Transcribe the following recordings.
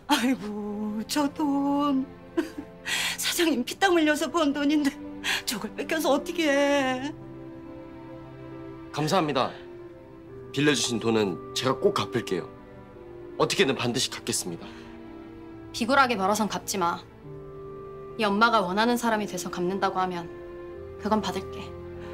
아이고, 저 돈. 사장님 피땀 흘려서 번 돈인데 저걸 뺏겨서 어떻게 해? 감사합니다. 빌려주신 돈은 제가 꼭 갚을게요. 어떻게든 반드시 갚겠습니다. 비굴하게 벌어선 갚지 마. 이 엄마가 원하는 사람이 돼서 갚는다고 하면 그건 받을게.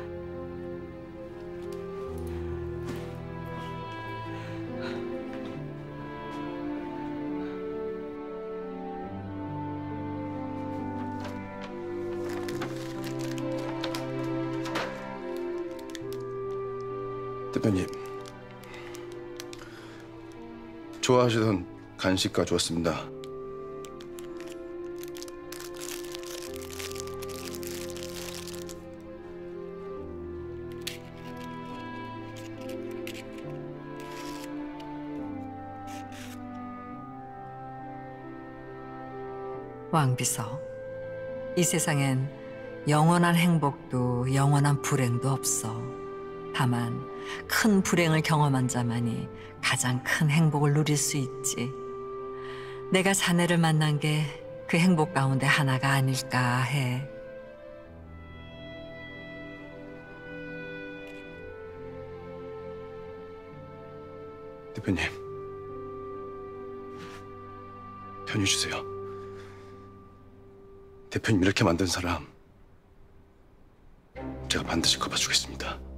대표님, 좋아하시던 간식 가져왔습니다. 왕비서, 이 세상엔 영원한 행복도 영원한 불행도 없어. 다만 큰 불행을 경험한 자만이 가장 큰 행복을 누릴 수 있지. 내가 자네를 만난 게 그 행복 가운데 하나가 아닐까 해. 대표님, 편히 주세요. 대표님 이렇게 만든 사람 제가 반드시 갚아주겠습니다.